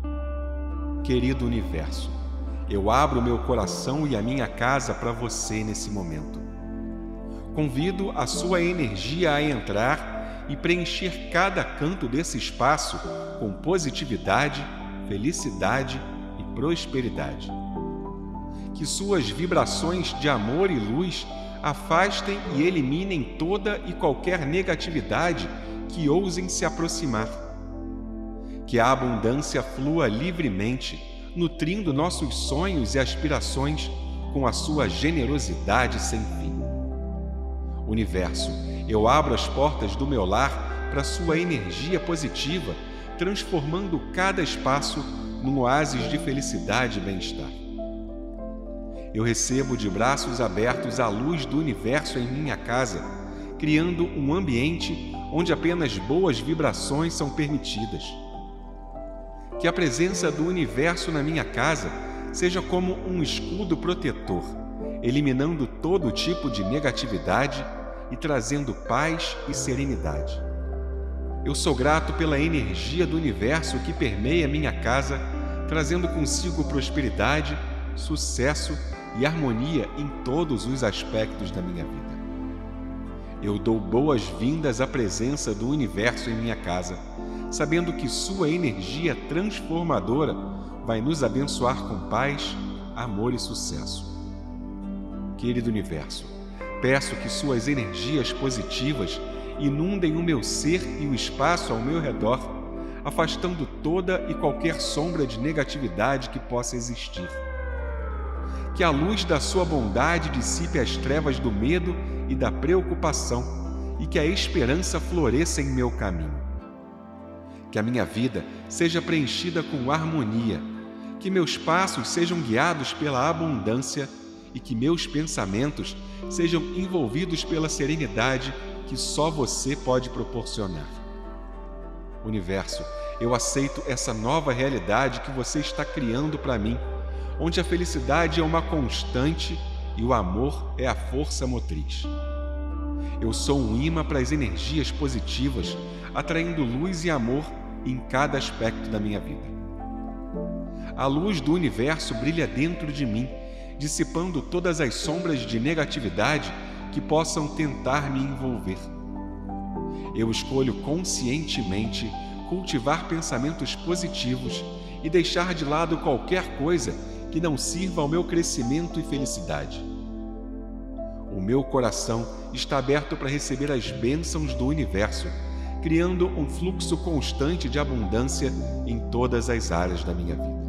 Querido universo, eu abro meu coração e a minha casa para você nesse momento. Convido a sua energia a entrar e preencher cada canto desse espaço com positividade, felicidade e prosperidade. Que suas vibrações de amor e luz afastem e eliminem toda e qualquer negatividade que ousem se aproximar. Que a abundância flua livremente, nutrindo nossos sonhos e aspirações com a sua generosidade sem fim. Universo, eu abro as portas do meu lar para sua energia positiva, transformando cada espaço num oásis de felicidade e bem-estar. Eu recebo de braços abertos a luz do universo em minha casa, criando um ambiente onde apenas boas vibrações são permitidas. Que a presença do universo na minha casa seja como um escudo protetor, eliminando todo tipo de negatividade e trazendo paz e serenidade. Eu sou grato pela energia do universo que permeia minha casa, trazendo consigo prosperidade, sucesso e harmonia em todos os aspectos da minha vida. Eu dou boas-vindas à presença do universo em minha casa, sabendo que sua energia transformadora vai nos abençoar com paz, amor e sucesso. Querido universo, peço que suas energias positivas inundem o meu ser e o espaço ao meu redor, afastando toda e qualquer sombra de negatividade que possa existir. Que a luz da sua bondade dissipe as trevas do medo e da preocupação e que a esperança floresça em meu caminho. Que a minha vida seja preenchida com harmonia, que meus passos sejam guiados pela abundância e que meus pensamentos sejam envolvidos pela serenidade que só você pode proporcionar. Universo, eu aceito essa nova realidade que você está criando para mim, onde a felicidade é uma constante e o amor é a força motriz. Eu sou um imã para as energias positivas, atraindo luz e amor em cada aspecto da minha vida. A luz do universo brilha dentro de mim, dissipando todas as sombras de negatividade que possam tentar me envolver. Eu escolho conscientemente cultivar pensamentos positivos e deixar de lado qualquer coisa que não sirva ao meu crescimento e felicidade. O meu coração está aberto para receber as bênçãos do universo, criando um fluxo constante de abundância em todas as áreas da minha vida.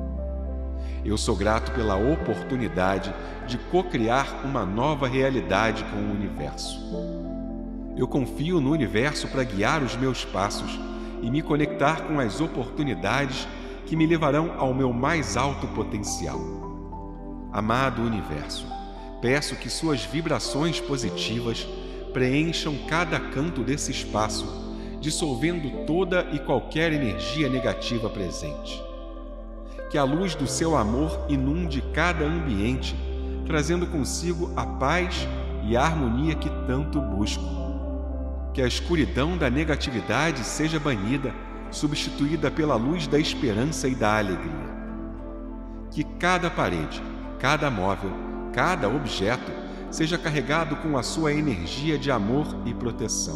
Eu sou grato pela oportunidade de co-criar uma nova realidade com o universo. Eu confio no universo para guiar os meus passos e me conectar com as oportunidades que me levarão ao meu mais alto potencial. Amado universo, peço que suas vibrações positivas preencham cada canto desse espaço, dissolvendo toda e qualquer energia negativa presente. Que a luz do seu amor inunde cada ambiente, trazendo consigo a paz e a harmonia que tanto busco. Que a escuridão da negatividade seja banida, substituída pela luz da esperança e da alegria. Que cada parede, cada móvel, cada objeto seja carregado com a sua energia de amor e proteção.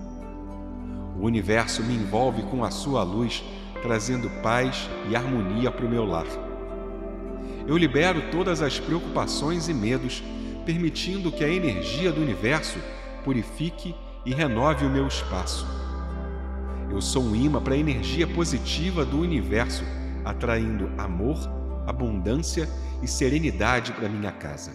O universo me envolve com a sua luz, trazendo paz e harmonia para o meu lar. Eu libero todas as preocupações e medos, permitindo que a energia do universo purifique e renove o meu espaço. Eu sou um imã para a energia positiva do universo, atraindo amor, abundância e serenidade para minha casa.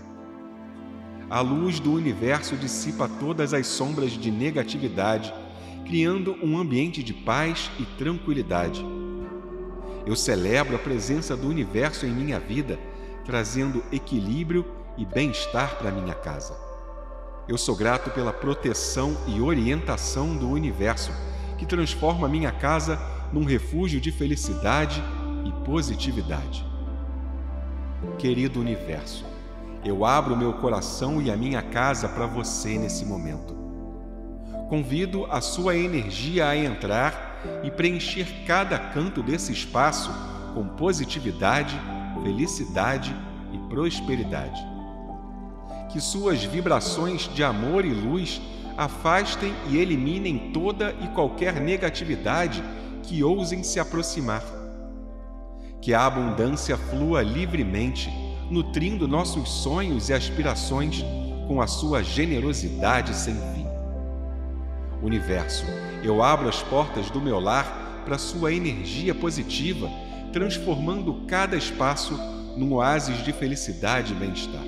A luz do universo dissipa todas as sombras de negatividade, criando um ambiente de paz e tranquilidade. Eu celebro a presença do universo em minha vida, trazendo equilíbrio e bem-estar para minha casa. Eu sou grato pela proteção e orientação do universo, que transforma minha casa num refúgio de felicidade e positividade. Querido universo, eu abro meu coração e a minha casa para você nesse momento. Convido a sua energia a entrar e preencher cada canto desse espaço com positividade, felicidade e prosperidade. Que suas vibrações de amor e luz afastem e eliminem toda e qualquer negatividade que ousem se aproximar. Que a abundância flua livremente, nutrindo nossos sonhos e aspirações com a sua generosidade sem fim. Universo, eu abro as portas do meu lar para sua energia positiva, transformando cada espaço num oásis de felicidade e bem-estar.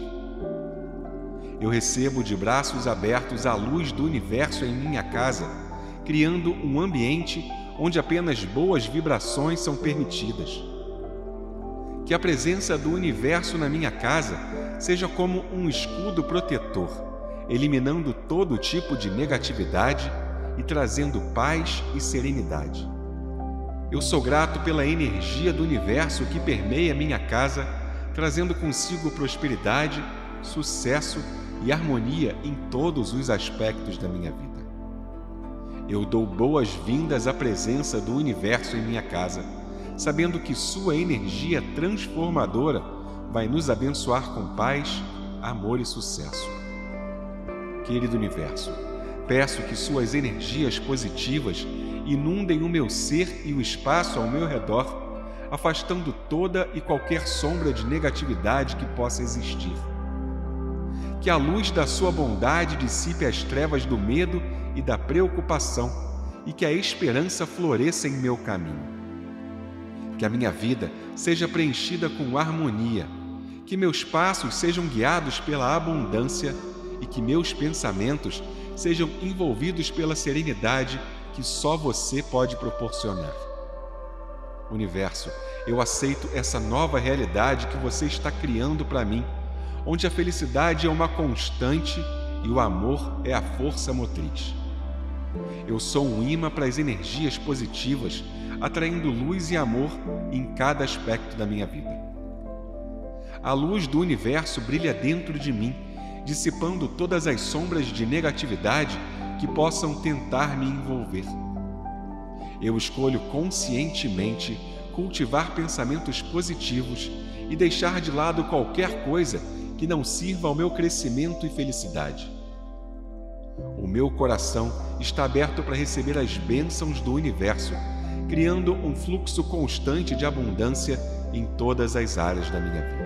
Eu recebo de braços abertos a luz do universo em minha casa, criando um ambiente onde apenas boas vibrações são permitidas. Que a presença do universo na minha casa seja como um escudo protetor, eliminando todo tipo de negatividade e trazendo paz e serenidade. Eu sou grato pela energia do universo que permeia minha casa, trazendo consigo prosperidade, sucesso e harmonia em todos os aspectos da minha vida. Eu dou boas-vindas à presença do universo em minha casa, sabendo que sua energia transformadora vai nos abençoar com paz, amor e sucesso. Querido universo, peço que suas energias positivas inundem o meu ser e o espaço ao meu redor, afastando toda e qualquer sombra de negatividade que possa existir. Que a luz da sua bondade dissipe as trevas do medo e da preocupação e que a esperança floresça em meu caminho. Que a minha vida seja preenchida com harmonia, que meus passos sejam guiados pela abundância e que meus pensamentos sejam envolvidos pela serenidade que só você pode proporcionar. Universo, eu aceito essa nova realidade que você está criando para mim, onde a felicidade é uma constante e o amor é a força motriz. Eu sou um imã para as energias positivas, atraindo luz e amor em cada aspecto da minha vida. A luz do universo brilha dentro de mim, dissipando todas as sombras de negatividade que possam tentar me envolver. Eu escolho conscientemente cultivar pensamentos positivos e deixar de lado qualquer coisa que não sirva ao meu crescimento e felicidade. O meu coração está aberto para receber as bênçãos do universo, criando um fluxo constante de abundância em todas as áreas da minha vida.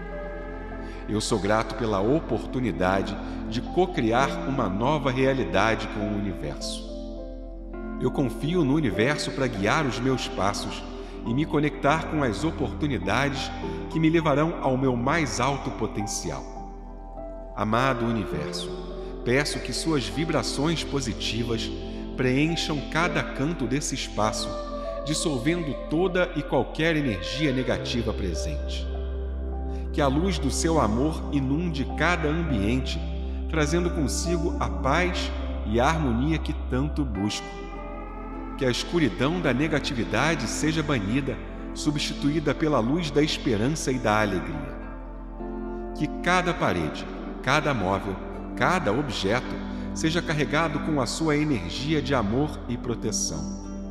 Eu sou grato pela oportunidade de co-criar uma nova realidade com o universo. Eu confio no universo para guiar os meus passos e me conectar com as oportunidades que me levarão ao meu mais alto potencial. Amado universo, peço que suas vibrações positivas preencham cada canto desse espaço, dissolvendo toda e qualquer energia negativa presente. Que a luz do seu amor inunde cada ambiente, trazendo consigo a paz e a harmonia que tanto busco. Que a escuridão da negatividade seja banida, substituída pela luz da esperança e da alegria. Que cada parede, cada móvel, cada objeto seja carregado com a sua energia de amor e proteção.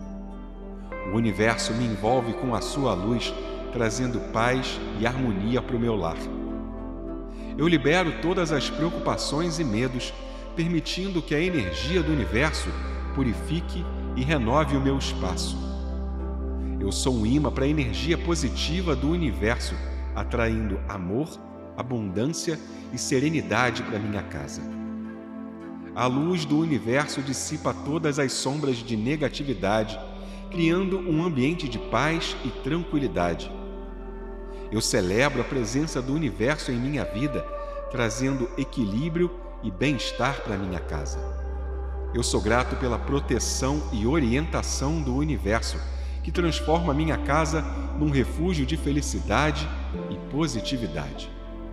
O universo me envolve com a sua luz, trazendo paz e harmonia para o meu lar. Eu libero todas as preocupações e medos, permitindo que a energia do universo purifique e renove o meu espaço. Eu sou um imã para a energia positiva do universo, atraindo amor, abundância e serenidade para minha casa. A luz do universo dissipa todas as sombras de negatividade, criando um ambiente de paz e tranquilidade. Eu celebro a presença do universo em minha vida, trazendo equilíbrio e bem-estar para minha casa. Eu sou grato pela proteção e orientação do universo, que transforma minha casa num refúgio de felicidade e positividade.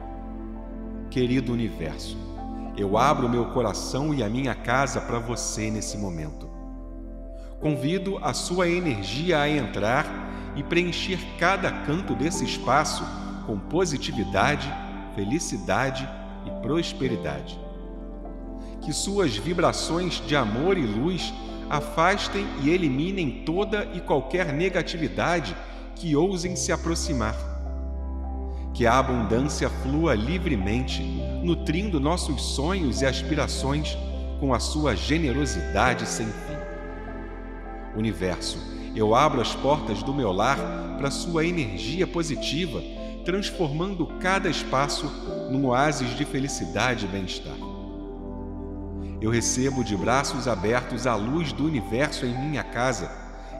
Querido universo, eu abro meu coração e a minha casa para você nesse momento. Convido a sua energia a entrar e preencher cada canto desse espaço com positividade, felicidade e prosperidade. Que suas vibrações de amor e luz afastem e eliminem toda e qualquer negatividade que ousem se aproximar. Que a abundância flua livremente, nutrindo nossos sonhos e aspirações com a sua generosidade sem fim. Universo, eu abro as portas do meu lar para sua energia positiva, transformando cada espaço num oásis de felicidade e bem-estar. Eu recebo de braços abertos a luz do universo em minha casa,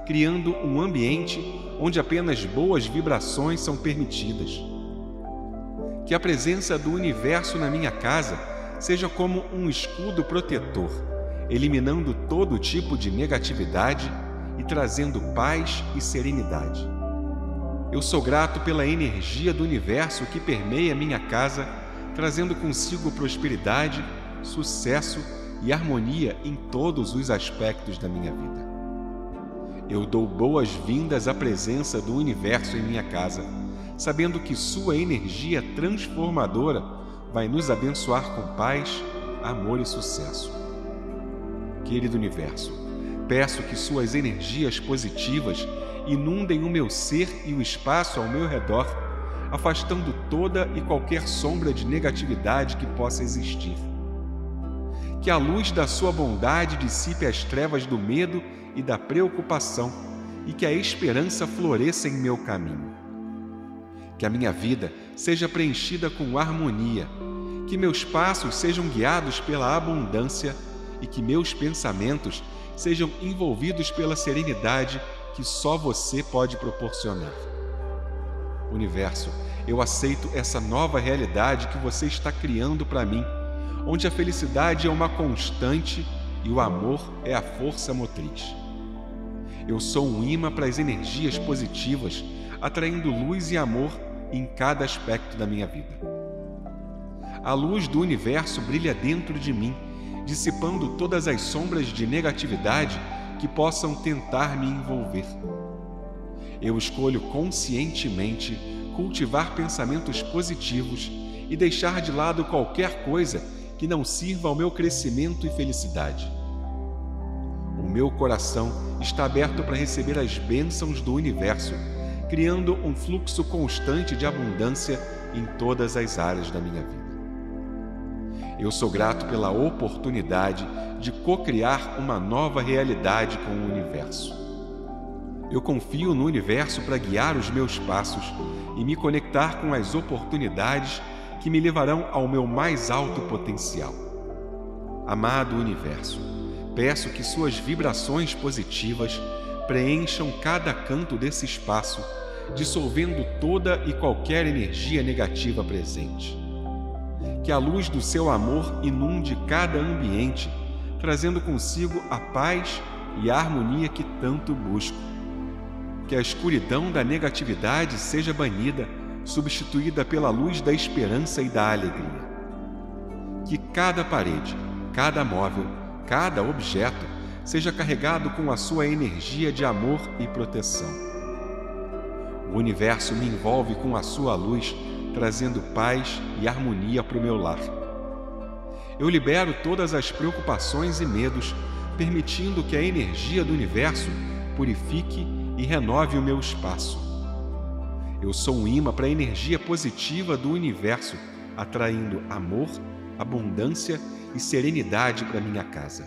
criando um ambiente onde apenas boas vibrações são permitidas. Que a presença do universo na minha casa seja como um escudo protetor, eliminando todo tipo de negatividade e trazendo paz e serenidade. Eu sou grato pela energia do universo que permeia minha casa, trazendo consigo prosperidade, sucesso e harmonia em todos os aspectos da minha vida. Eu dou boas-vindas à presença do universo em minha casa, sabendo que sua energia transformadora vai nos abençoar com paz, amor e sucesso. Querido universo, peço que suas energias positivas inundem o meu ser e o espaço ao meu redor, afastando toda e qualquer sombra de negatividade que possa existir. Que a luz da sua bondade dissipe as trevas do medo e da preocupação e que a esperança floresça em meu caminho. Que a minha vida seja preenchida com harmonia, que meus passos sejam guiados pela abundância e que meus pensamentos sejam envolvidos pela serenidade que só você pode proporcionar. Universo, eu aceito essa nova realidade que você está criando para mim, onde a felicidade é uma constante e o amor é a força motriz. Eu sou um imã para as energias positivas, atraindo luz e amor em cada aspecto da minha vida. A luz do universo brilha dentro de mim, dissipando todas as sombras de negatividade que possam tentar me envolver. Eu escolho conscientemente cultivar pensamentos positivos e deixar de lado qualquer coisa que não sirva ao meu crescimento e felicidade. O meu coração está aberto para receber as bênçãos do universo, criando um fluxo constante de abundância em todas as áreas da minha vida. Eu sou grato pela oportunidade de co-criar uma nova realidade com o universo. Eu confio no universo para guiar os meus passos e me conectar com as oportunidades que me levarão ao meu mais alto potencial. Amado universo, peço que suas vibrações positivas preencham cada canto desse espaço, dissolvendo toda e qualquer energia negativa presente. Que a luz do seu amor inunde cada ambiente, trazendo consigo a paz e a harmonia que tanto busco. Que a escuridão da negatividade seja banida, substituída pela luz da esperança e da alegria. Que cada parede, cada móvel, cada objeto seja carregado com a sua energia de amor e proteção. O universo me envolve com a sua luz, trazendo paz e harmonia para o meu lar. Eu libero todas as preocupações e medos, permitindo que a energia do universo purifique e renove o meu espaço. Eu sou um imã para a energia positiva do universo, atraindo amor, abundância e serenidade para minha casa.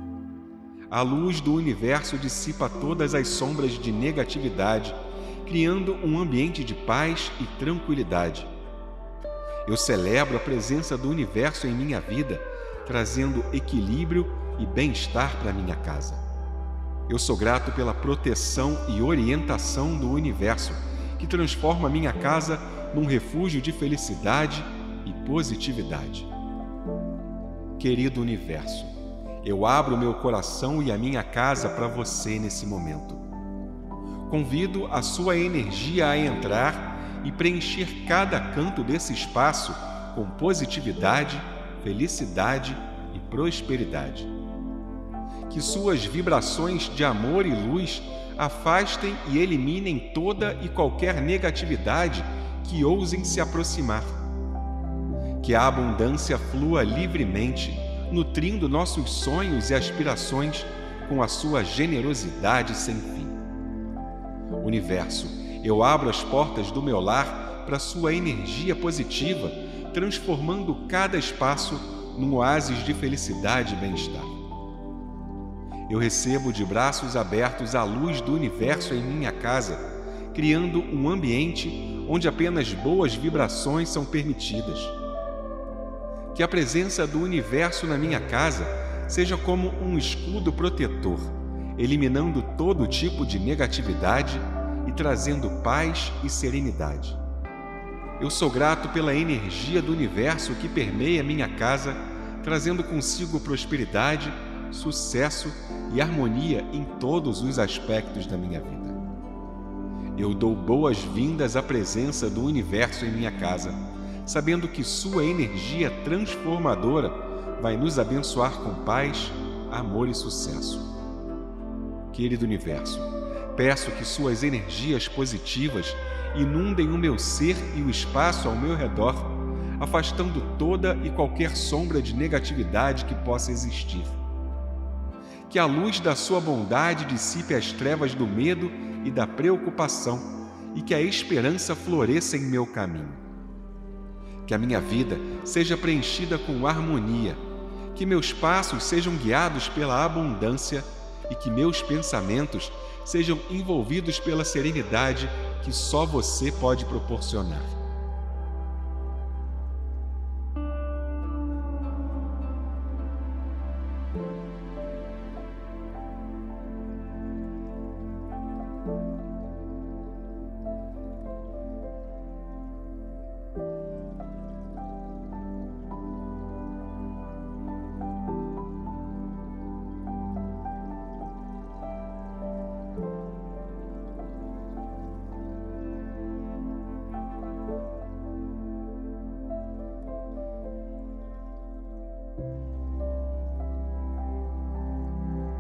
A luz do universo dissipa todas as sombras de negatividade, criando um ambiente de paz e tranquilidade. Eu celebro a presença do universo em minha vida, trazendo equilíbrio e bem-estar para minha casa. Eu sou grato pela proteção e orientação do universo, que transforma minha casa num refúgio de felicidade e positividade. Querido universo, eu abro meu coração e a minha casa para você nesse momento. Convido a sua energia a entrar e preencher cada canto desse espaço com positividade, felicidade e prosperidade. Que suas vibrações de amor e luz afastem e eliminem toda e qualquer negatividade que ousem se aproximar. Que a abundância flua livremente, nutrindo nossos sonhos e aspirações com a sua generosidade sem fim. Universo, eu abro as portas do meu lar para sua energia positiva, transformando cada espaço num oásis de felicidade e bem-estar. Eu recebo de braços abertos a luz do universo em minha casa, criando um ambiente onde apenas boas vibrações são permitidas. Que a presença do universo na minha casa seja como um escudo protetor, eliminando todo tipo de negatividade e trazendo paz e serenidade. Eu sou grato pela energia do universo que permeia minha casa, trazendo consigo prosperidade, sucesso e harmonia em todos os aspectos da minha vida. Eu dou boas-vindas à presença do universo em minha casa, sabendo que sua energia transformadora vai nos abençoar com paz, amor e sucesso. Querido universo, peço que suas energias positivas inundem o meu ser e o espaço ao meu redor, afastando toda e qualquer sombra de negatividade que possa existir. Que a luz da sua bondade dissipe as trevas do medo e da preocupação e que a esperança floresça em meu caminho. Que a minha vida seja preenchida com harmonia, que meus passos sejam guiados pela abundância e que meus pensamentos sejam envolvidos pela serenidade que só você pode proporcionar.